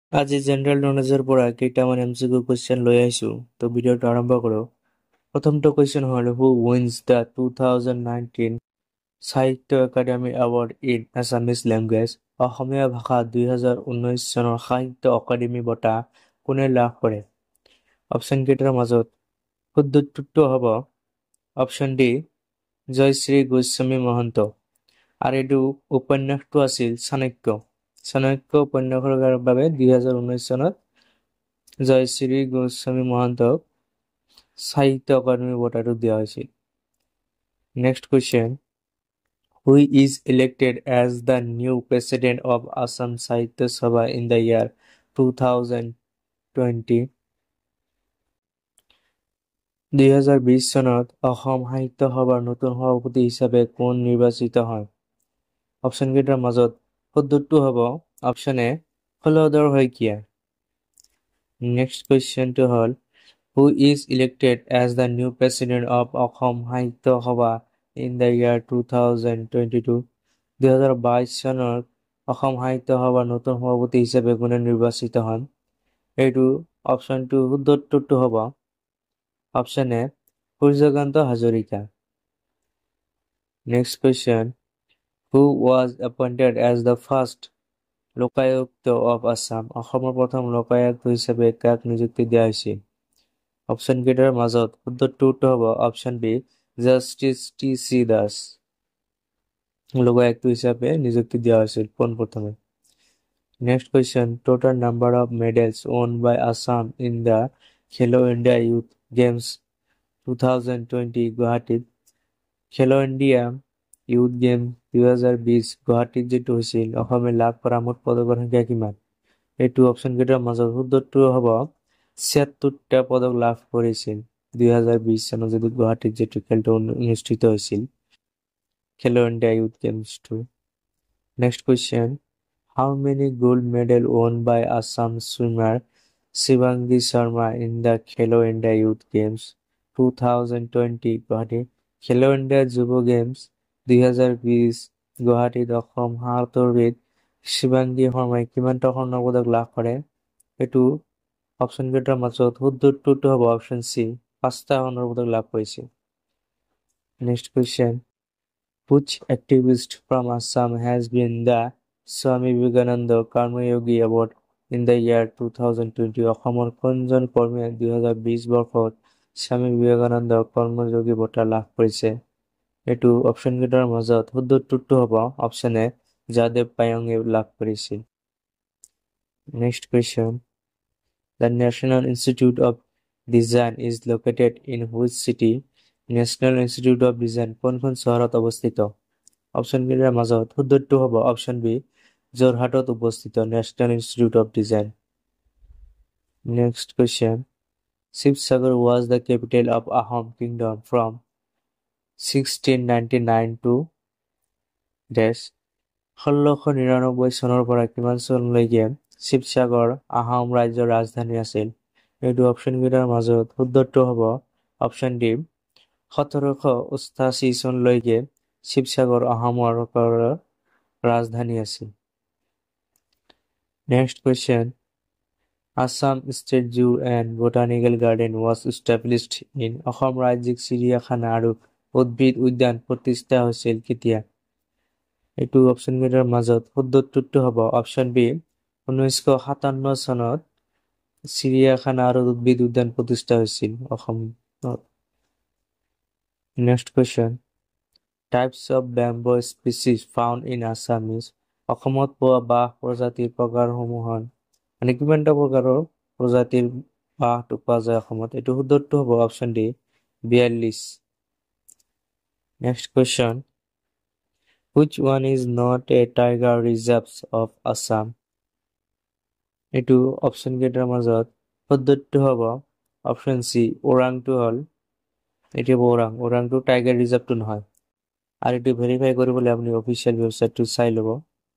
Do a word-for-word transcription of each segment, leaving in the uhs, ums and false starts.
আজি জেনাৰেল নলেজৰ পৰা কেইটামান এমচিকিউ কুৱেশ্যন লৈ আহিছো তো ভিডিঅ'টো আৰম্ভ কৰোঁ। প্ৰথমটো কুৱেশ্যন হ'ল who wins the two thousand nineteen Sahitya Akademi award in Assamese language. অসমীয়া ভাষা দুই হাজাৰ ঊনৈশ চনৰ সাহিত্য একাডেমী বঁটা কোনে লাভ কৰে? অপশ্যন কেইটাৰ মাজত শুদ্ধ উত্তৰটো হ'ব অপশ্যন ডি জয়শ্ৰী গোস্বামী মহন্ত। আৰু এইটো উপন্যাসটো আছিল চাণক্য। চাণক্য উপন্যাসৰ বাবে দুই হাজাৰ ঊনৈশ চনত জয়শ্ৰী গোস্বামী মহন্তক সাহিত্য একাডেমী বঁটাটো দিয়া হৈছিল। Next question, who is elected as the new president of Assam Sahitya Sabha in the year two thousand twenty? দুই হাজাৰ বিশ চনত অসম সাহিত্য সভাৰ নতুন সভাপতি হিচাপে কোন নিৰ্বাচিত হয়? অপশ্যন কেইটাৰ মাজত শুদ্ধটো হ'ব option A Holdhar Saikia. Next কুৱেশ্যনটো হ'ল who is elected as the new president of Assam Sahitya Sabha in the year two thousand twenty two? দুই হাজাৰ বাইছ চনত অসম সাহিত্য সভাৰ নতুন সভাপতি হিচাপে কোনে নিৰ্বাচিত হয়? এইটো অপশ্যনটো শুদ্ধ উত্তৰটো হ'ব option A Suryakanta Hazarika. Next question, who was appointed as the first Lokayukta of Assam? অসমৰ প্ৰথম লোকায়ুক্ত হিচাপে কাক নিযুক্তি দিয়া হৈছিল? অপশ্যন কেইটাৰ মাজত শুদ্ধ উত্তৰটো হ'ব option B justice T C Das. Lokayukta হিচাপে নিযুক্তি দিয়া হৈছিল পোনপ্ৰথমে। Next question, total number of medals won by Assam in the Khelo India youth games two thousand twenty গুৱাহাটীত। খেলো ইণ্ডিয়া ইউথ গেম দুই হাজাৰ বিশ গুৱাহাটীত যিটো হৈছিল, অসমে লাভ কৰা মুঠ পদকৰ সংখ্যা কিমান? এইটো অপশ্যন কেইটাৰ মাজত শুদ্ধটো হ'ব ছিয়াত্তৰটা পদক লাভ কৰিছিল দুই হাজাৰ বিশ চনত যিটো গুৱাহাটীত যিটো খেলটো অনুষ্ঠিত হৈছিল, Khelo India youth games two. Next question, how many gold medal won by Assam swimmer Shivangi Sharma in the Khelo India youth games two thousand twenty Guwahati? Khelo India যুৱ গেমছ দুই হাজাৰ বিশ গুৱাহাটীত অসম সাঁতোৰবিদ শিৱাংগী শৰ্মাই কিমানটা স্বৰ্ণ পদক লাভ কৰে? এইটো অপশ্যন কেইটাৰ মাজত শুদ্ধ উত্তৰটো হ'ব অপশ্যন চি পাঁচটা স্বৰ্ণৰ পদক লাভ কৰিছিল। Next question, which activist from Assam has been the Swami Vivekananda Karmayogi Award in the year two thousand twenty? অসমৰ কোনজন কৰ্মীয়ে দুই হাজাৰ বিশ বৰ্ষত স্বামী বিবেকানন্দ কৰ্মযোগী বঁটা লাভ কৰিছে? এইটো অপশ্যন কেইটাৰ মাজত শুদ্ধ উত্তৰটো হ'ব অপশ্যন এ যাদৱ পায়ঙে লাভ কৰিছিল। Next question, the national institute of design is located in which city? National institute of design কোনখন চহৰত অৱস্থিত? অপশ্যন কেইটাৰ মাজত শুদ্ধটো হ'ব অপশ্যন বি যোৰহাটত অৱস্থিত national institute of design. Next question, Sivasagar was the capital of Ahom kingdom from sixteen ninety nine to days? ষোল্লশ নিৰানব্বৈ চনৰ পৰা কিমান চনলৈকে শিৱসাগৰ আহোম ৰাজ্যৰ ৰাজধানী আছিল? এইটো অপশ্যন কেইটাৰ মাজত শুদ্ধটো হ'ব অপশ্যন ডি সোতৰশ অষ্টাশী চনলৈকে শিৱসাগৰ আহোমৰ ৰাজধানী আছিল। Next question, Assam state zoo and botanical garden was established in? Assam ৰাজ্যিক চিৰিয়াখানা আৰু উদ্ভিদ উদ্যান প্ৰতিষ্ঠা হৈছিল কেতিয়া? এইটো অপশ্যন কেইটাৰ মাজত শুদ্ধ উত্তৰটো হ'ব অপশ্যন বি ঊনৈছশ সাতাৱন্ন চনত চিৰিয়াখানা আৰু উদ্ভিদ উদ্যান প্ৰতিষ্ঠা হৈছিল অসমত। Next question, types of bamboo species found in Assam is? অসমত পোৱা বাঁহ প্ৰজাতিৰ প্ৰকাৰসমূহৰ মানে কিমানটা প্ৰকাৰৰ প্ৰজাতিৰ বাঁহটো পোৱা যায় অসমত? এইটো শুদ্ধটো হ'ব অপশ্যন ডি বিয়াল্লিছ। Next question, which one is not a tiger reserve of Assam? এইটো অপশ্যন কেইটাৰ মাজত শুদ্ধটো হ'ব অপশ্যন চি ওৰাংটো হ'ল এইটো ওৰাং। ওৰাংটো টাইগাৰ ৰিজাৰ্ভটো নহয়। আৰু এইটো ভেৰিফাই কৰিবলৈ আপুনি অফিচিয়েল ৱেবছাইটটো চাই ল'ব।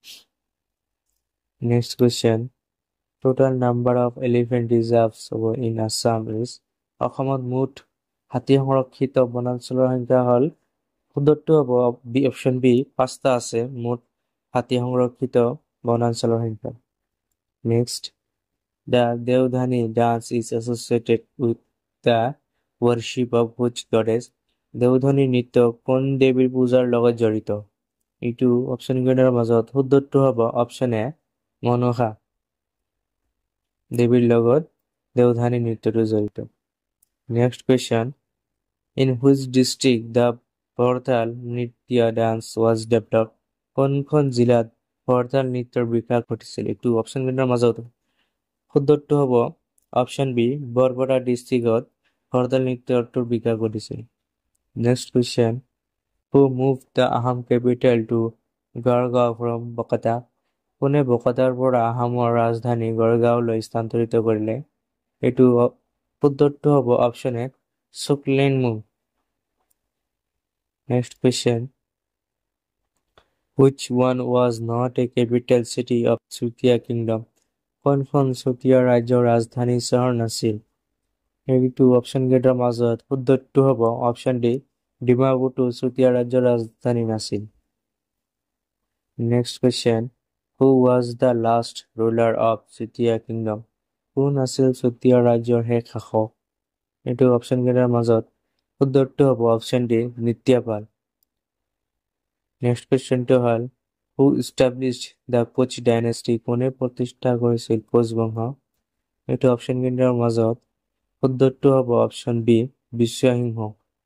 Next question, total number of elephant reserves in Assam is? অসমত মুঠ হাতী সংৰক্ষিত বনাঞ্চলৰ সংখ্যা হ'ল শুদ্ধটো হ'ব বি অপশ্যন বি পাঁচটা আছে মুঠ হাতী সংৰক্ষিত বনাঞ্চলৰ সংখ্যা। Next, The Devdhani dance is associated with the worship of which goddess? Deodhani নৃত্য কোন দেৱীৰ পূজাৰ লগত জড়িত? এইটো অপশ্যন কেইটাৰ মাজত শুদ্ধটো হ'ব অপশ্যন এ মনসা দেৱীৰ লগত দেওধনী নৃত্যটো জড়িত। Next question, in which district the Bhortal nritya dance was develop? কোনখন জিলাত ভৰতাল নৃত্যৰ বিকাশ ঘটিছিল? এইটো অপশ্যন কেইটাৰ মাজত শুদ্ধটো হ'ব অপশ্যন বি বৰপেটা ডিষ্ট্ৰিক্টত ভৰতাল নৃত্যটোৰ বিকাশ ঘটিছিল। Next question, who move the Assam capital to Garhgaon from Bakata? কোনে বকতাৰ পৰা আসামৰ ৰাজধানী গড়গাঁৱলৈ স্থানান্তৰিত কৰিলে? এইটো শুদ্ধটো হ'ব option A Suklenmung. Next question, which one was not a capital city of Chutia Kingdom? কোনখন চুতীয়া ৰাজ্যৰ ৰাজধানী চহৰ নাছিল? এইটো অপশ্যন কেইটাৰ মাজত শুদ্ধটো হ'ব অপশ্যন ডি ডিমাপুৰটো চুতীয়া ৰাজ্যৰ ৰাজধানী নাছিল। Next question, who was the last ruler of Chutia kingdom? কোন আছিল চুতীয়া ৰাজ্যৰ শেষ শাসক? এইটো অপশ্যন কেইটাৰ মাজত শুদ্ধটো হ'ব অপশ্যন ডি নিত্যাপাল। নেক্সট কুৱেশ্যনটো হ'ল, who established the Koch dynasty? কোনে প্ৰতিষ্ঠা কৰিছিল কোচ বংশ? এইটো অপশ্যন কেইটাৰ মাজত শুদ্ধটো হ'ব অপশ্যন বি বিশ্বসিংহ।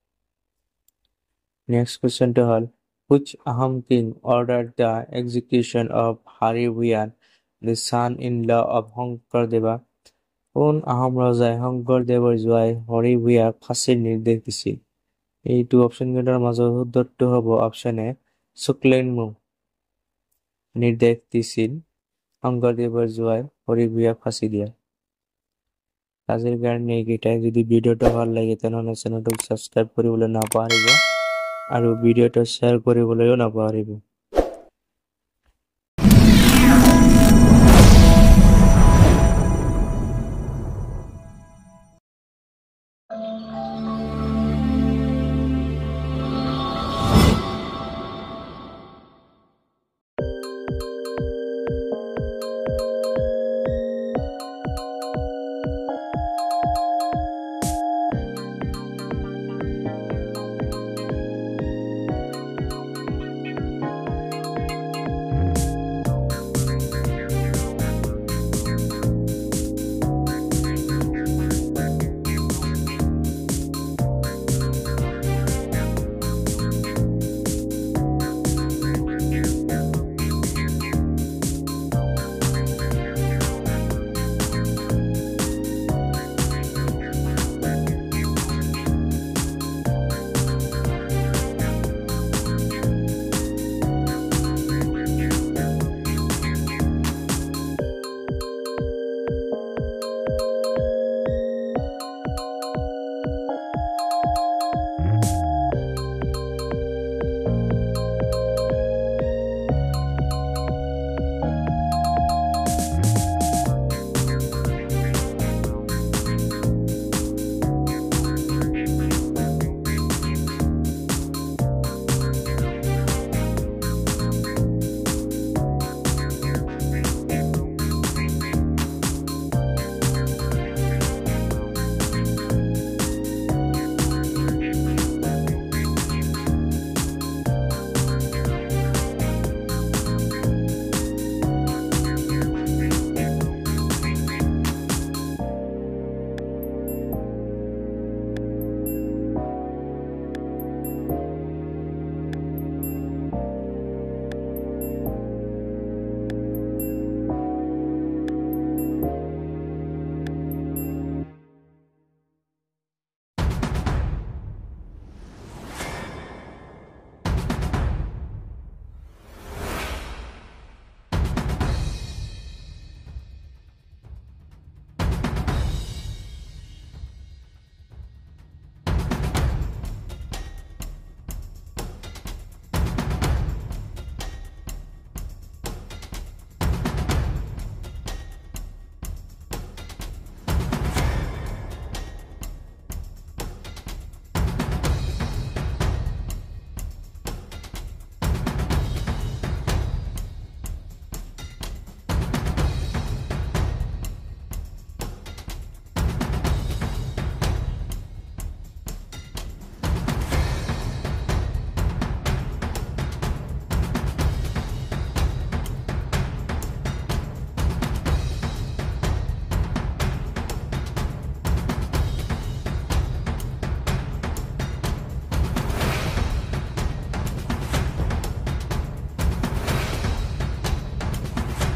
নেক্সট কুৱেশ্যনটো হ'ল, which Ahom king ordered the execution of Hari Bhuyan, the son-in-law of Shankardeva? কোন আহোম ৰজাই শংকৰদেৱৰ জোৱাই হৰি ভূঞাক ফাঁচীৰ নিৰ্দেশ দিছিল? এইটো অপশ্যন কেইটাৰ মাজত শুদ্ধটো হ'ব অপশ্যন এ সুকলেনমুং নিৰ্দেশ দিছিল শংকৰদেৱৰ জোৱাই হৰি ভূঞাক ফাঁচী দিয়া। আজিৰ কাৰণে এইকেইটাই। যদি ভিডিঅ'টো ভাল লাগে তেনেহ'লে চেনেলটোক ছাবস্ক্ৰাইব কৰিবলৈ নাপাহৰিব আৰু ভিডিঅ'টো শ্বেয়াৰ কৰিবলৈও নাপাহৰিব।